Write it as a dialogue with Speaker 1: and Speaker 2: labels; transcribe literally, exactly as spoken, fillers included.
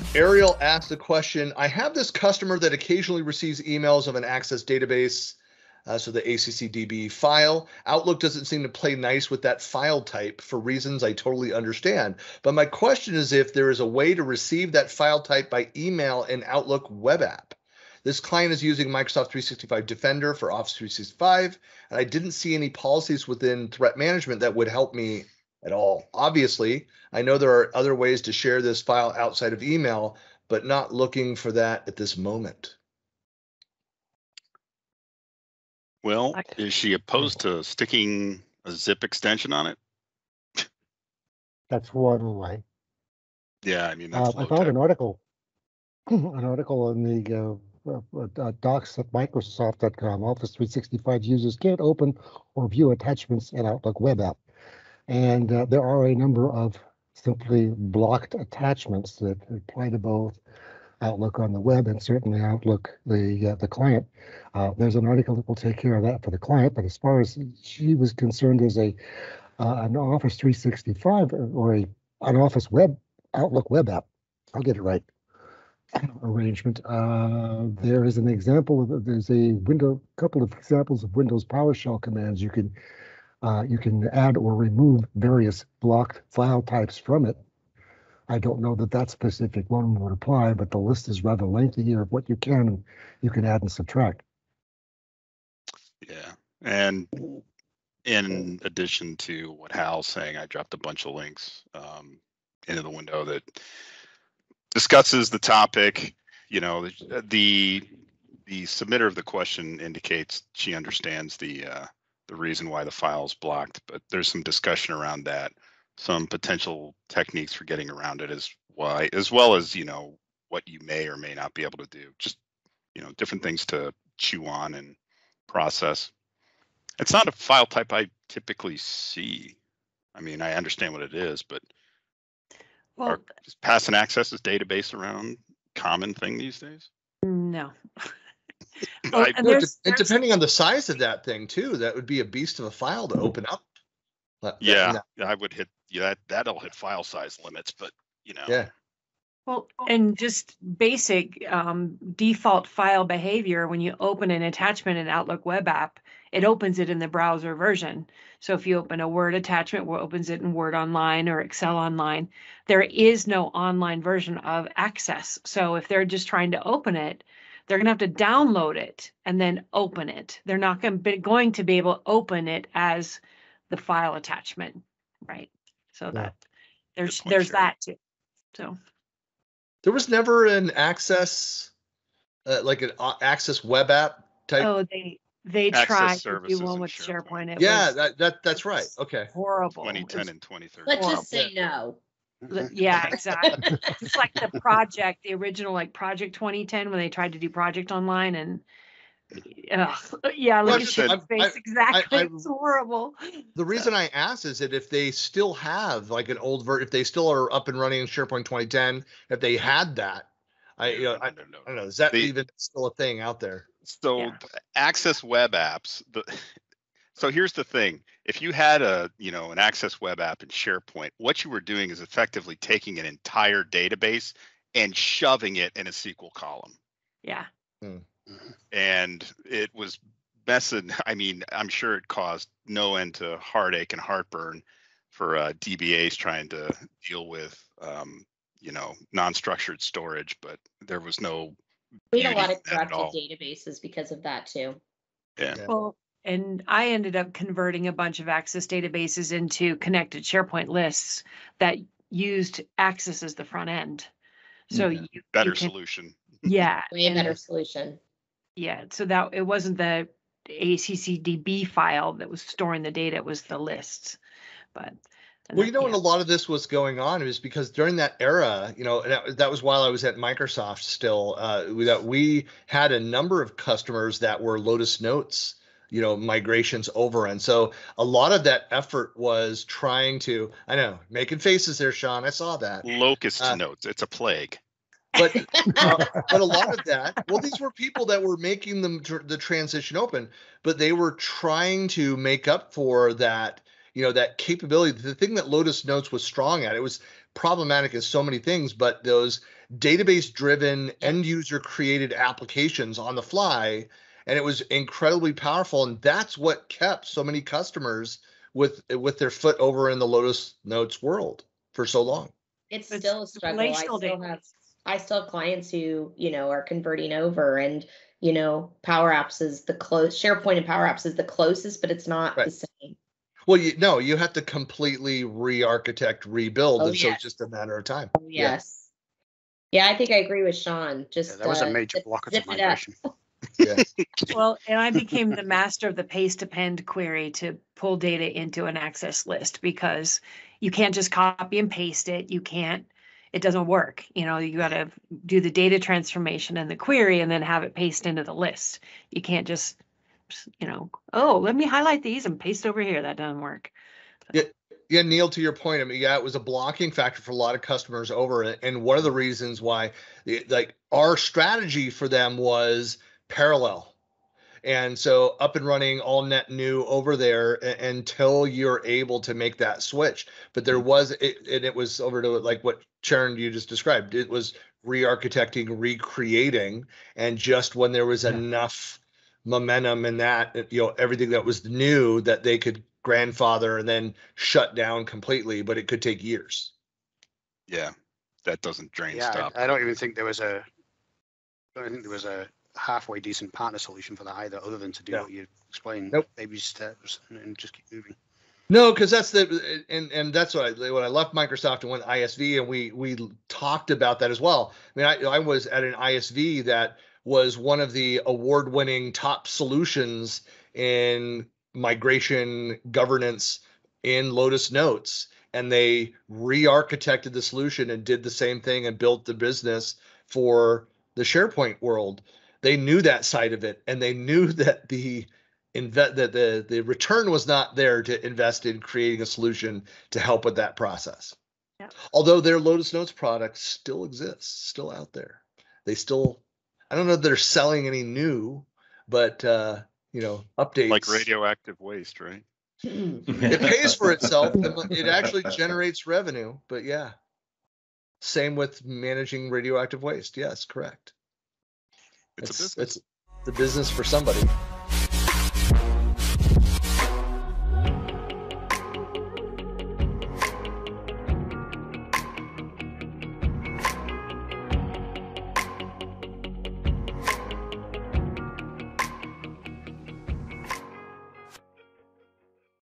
Speaker 1: Ariel asked the question, I have this customer that occasionally receives emails of an Access database, uh, so the A C C D B file. Outlook doesn't seem to play nice with that file type for reasons I totally understand. But my question is if there is a way to receive that file type by email in Outlook web app. This client is using Microsoft three sixty-five Defender for Office three sixty-five, and I didn't see any policies within threat management that would help me at all. Obviously, I know there are other ways to share this file outside of email, but not looking for that at this moment.
Speaker 2: Well, is she opposed to sticking a zip extension on it?
Speaker 3: That's one way.
Speaker 2: Yeah, I mean, that's
Speaker 3: Uh, I
Speaker 2: low
Speaker 3: found
Speaker 2: tech.
Speaker 3: an article, an article in the uh, uh, uh, docs at Microsoft dot com. Office three sixty-five users can't open or view attachments in Outlook web app. And uh, there are a number of simply blocked attachments that apply to both Outlook on the web and certainly Outlook, the uh, the client. Uh, there's an article that will take care of that for the client. But as far as she was concerned, as a uh, an Office three sixty-five or a an Office web Outlook web app, I'll get it right. Arrangement. Uh, there is an example of there's a window, couple of examples of Windows PowerShell commands. You can uh, you can add or remove various blocked file types from it. I don't know that that specific one would apply, but the list is rather lengthy here of what you can and you can add and subtract.
Speaker 2: Yeah, and in addition to what Hal's saying, I dropped a bunch of links um, into the window that discusses the topic. You know, the, the the submitter of the question indicates she understands the uh, the reason why the file is blocked, but there's some discussion around that, some potential techniques for getting around it as why, as well as, you know, what you may or may not be able to do. Just, you know, different things to chew on and process. It's not a file type I typically see. I mean, I understand what it is, but
Speaker 4: Well,
Speaker 2: are, is pass and access is database around common thing these days?
Speaker 4: no. Well,
Speaker 2: I,
Speaker 4: and
Speaker 1: No,
Speaker 4: there's,
Speaker 1: de- and
Speaker 4: there's-
Speaker 1: depending on the size of that thing too, that would be a beast of a file to open up. That- that-
Speaker 2: yeah,
Speaker 1: that-
Speaker 2: I would hit, yeah, that, that'll hit file size limits, but you know.
Speaker 1: yeah.
Speaker 4: Well, and just basic um, default file behavior, when you open an attachment in Outlook web app, it opens it in the browser version. So if you open a Word attachment, it opens it in Word Online or Excel Online. There is no online version of Access. So if they're just trying to open it, they're going to have to download it and then open it. They're not going to be, going to be able to open it as the file attachment, right? So
Speaker 3: Yeah.
Speaker 4: that there's
Speaker 2: point,
Speaker 4: there's
Speaker 2: Sharon.
Speaker 4: that too. So.
Speaker 1: There was never an access, uh, like an uh, access web app type.
Speaker 4: Oh, they they
Speaker 2: Access
Speaker 4: tried to
Speaker 2: services
Speaker 4: do one
Speaker 2: in
Speaker 4: with
Speaker 2: SharePoint.
Speaker 4: SharePoint. It
Speaker 1: yeah,
Speaker 4: was
Speaker 1: that, that that's right. Okay.
Speaker 4: horrible.
Speaker 2: twenty ten
Speaker 4: It's-
Speaker 2: and twenty thirteen.
Speaker 5: Let's
Speaker 4: Horrible.
Speaker 5: just say no.
Speaker 4: yeah, exactly. It's like the project, the original like Project twenty ten when they tried to do Project Online and uh, yeah,
Speaker 1: Well,
Speaker 4: look
Speaker 1: I
Speaker 4: at
Speaker 1: just-
Speaker 4: your
Speaker 1: I-
Speaker 4: face
Speaker 1: I-
Speaker 4: exactly.
Speaker 1: I-
Speaker 4: It's horrible.
Speaker 1: The reason I ask is that if they still have like an old ver, if they still are up and running in SharePoint twenty ten, if they had that, I you know, I, I
Speaker 2: no, no,
Speaker 1: don't know, is that
Speaker 2: They-
Speaker 1: even still a thing out there?
Speaker 2: So
Speaker 4: Yeah.
Speaker 2: the Access web apps, the so here's the thing. If you had a, you know, an Access web app in SharePoint, what you were doing is effectively taking an entire database and shoving it in a S Q L column.
Speaker 4: Yeah.
Speaker 2: And it was messing, I mean, I'm sure it caused no end to heartache and heartburn for uh, D B As trying to deal with, um, you know, non-structured storage, but there was no
Speaker 5: We had a
Speaker 2: beauty
Speaker 5: lot of
Speaker 2: in that at
Speaker 5: corrupted
Speaker 2: all.
Speaker 5: databases because of that too.
Speaker 2: Yeah.
Speaker 1: Yeah.
Speaker 4: Well, and I ended up converting a bunch of Access databases into connected SharePoint lists that used Access as the front end. So
Speaker 1: Yeah.
Speaker 4: you
Speaker 2: Better
Speaker 4: you can,
Speaker 2: solution.
Speaker 4: yeah,
Speaker 5: Way
Speaker 4: and
Speaker 5: better
Speaker 4: it-
Speaker 5: solution.
Speaker 4: yeah. So that it wasn't the A C C D B file that was storing the data; it was the lists. But and
Speaker 1: Well,
Speaker 4: that-
Speaker 1: you know, when
Speaker 4: yeah.
Speaker 1: a lot of this was going on, it was because during that era, you know, and that, that was while I was at Microsoft still, uh, we- that we had a number of customers that were Lotus Notes, you know, migrations over. And so a lot of that effort was trying to, I know, making faces there, Sean, I saw that.
Speaker 2: Locust
Speaker 1: Uh,
Speaker 2: notes. It's a plague.
Speaker 1: But uh, but a lot of that, well, these were people that were making them tr- the transition open, but they were trying to make up for that. you know, that capability, the thing that Lotus Notes was strong at, it was problematic in so many things, but those database driven end user created applications on the fly, and it was incredibly powerful. And that's what kept so many customers with, with their foot over in the Lotus Notes world for so long.
Speaker 5: It's
Speaker 4: It's
Speaker 5: still a struggle. I
Speaker 4: relational
Speaker 5: still have,
Speaker 4: database.
Speaker 5: I still have clients who, you know, are converting over, and, you know, Power Apps is the close, SharePoint and Power Apps is the closest, but it's not
Speaker 1: Right.
Speaker 5: the same.
Speaker 1: Well, you no, you have to completely re-architect, rebuild,
Speaker 5: Oh,
Speaker 1: and so
Speaker 5: yes.
Speaker 1: it's just a matter of time.
Speaker 5: Oh, yes. Yeah, I think I agree with Sean. Just
Speaker 6: Yeah, that was a
Speaker 5: uh,
Speaker 6: major
Speaker 5: zip-
Speaker 6: blocker to
Speaker 5: zip it up.
Speaker 6: migration.
Speaker 1: Yeah.
Speaker 4: Well, and I became the master of the paste append query to pull data into an access list, because you can't just copy and paste it. You can't, it doesn't work. You know, you got to do the data transformation in the query and then have it paste into the list. You can't just, you know, oh, let me highlight these and paste over here. That doesn't work.
Speaker 1: Yeah, Neil, to your point, I mean, yeah, it was a blocking factor for a lot of customers over it. And one of the reasons why, it- like, our strategy for them was parallel. And so up and running all net new over there a- until you're able to make that switch. But there was, it, and it was over to like what Sharon, you just described. It was re-architecting, recreating. And just when there was
Speaker 3: Yeah.
Speaker 1: enough momentum in that, you know, everything that was new that they could grandfather and then shut down completely, but it could take years.
Speaker 2: Yeah, that doesn't drain
Speaker 6: Yeah,
Speaker 2: stop.
Speaker 6: I, I don't even think there was a, I don't think there was a halfway decent partner solution for that either, other than to do
Speaker 1: No.
Speaker 6: what you explained,
Speaker 1: Nope.
Speaker 6: baby steps, and, and just keep moving.
Speaker 1: No, because that's the and and that's what I when I left Microsoft and went I S V, and we we talked about that as well. I mean, I I was at an I S V that was one of the award-winning top solutions in migration governance in Lotus Notes, and they re-architected the solution and did the same thing and built the business for the SharePoint world. They knew that side of it, and they knew that the invest that the the return was not there to invest in creating a solution to help with that process.
Speaker 4: Yep.
Speaker 1: Although their Lotus Notes product still exists, still out there. They still, I don't know if they're selling any new, but uh, you know, updates.
Speaker 2: Like radioactive waste, right?
Speaker 1: It pays for itself. It actually generates revenue, but yeah. Same with managing radioactive waste. Yes, correct.
Speaker 2: It's,
Speaker 1: It's
Speaker 2: a business.
Speaker 1: it's the business for somebody.